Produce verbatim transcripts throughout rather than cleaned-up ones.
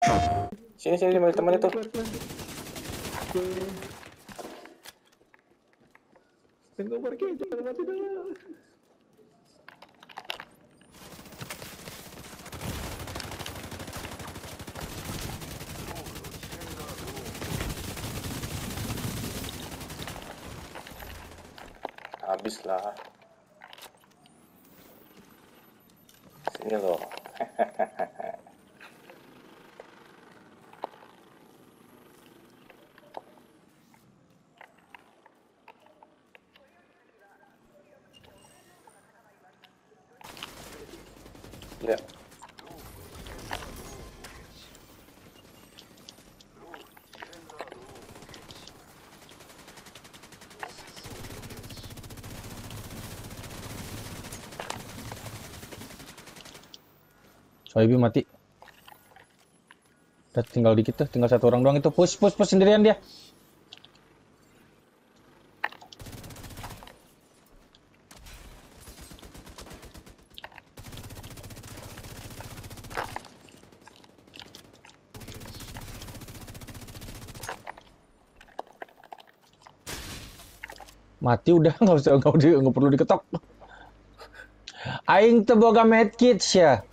Sini sini sama teman itu. Tunggu pergi, jangan mati dulu. Habis lah. Sini loh. Ya. Soebi mati. Udah tinggal dikit tuh, tinggal satu orang doang itu. Push, push, push sendirian dia. Mati udah, nggak usah, nggak usah, nggak perlu diketok. Aing teu boga medkit ya.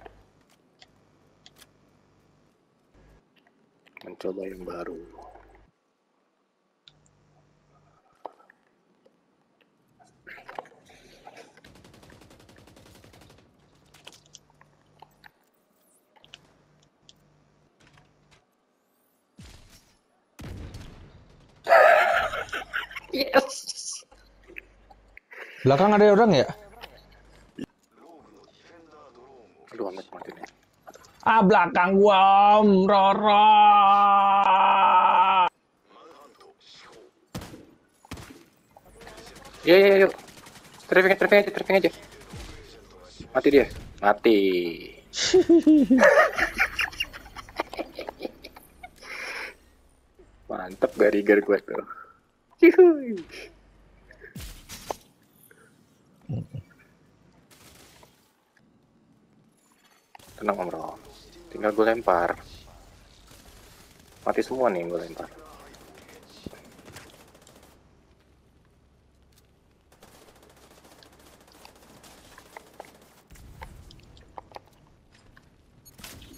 Mencoba yang baru. Yes. Belakang ada orang ya? Aduh, amat mati nih. Ah, belakang gua, Om Roro. Iya, iya, iya. Tracking, tracking aja, tracking aja. Mati dia. Mati. Mantep garigar gua tuh. Yuhui. Tenang Om Ron. Tinggal gue lempar. Mati semua nih gue lempar.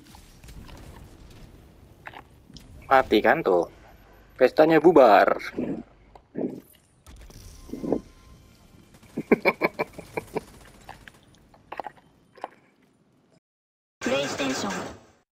Mati kan tuh. Pestanya bubar.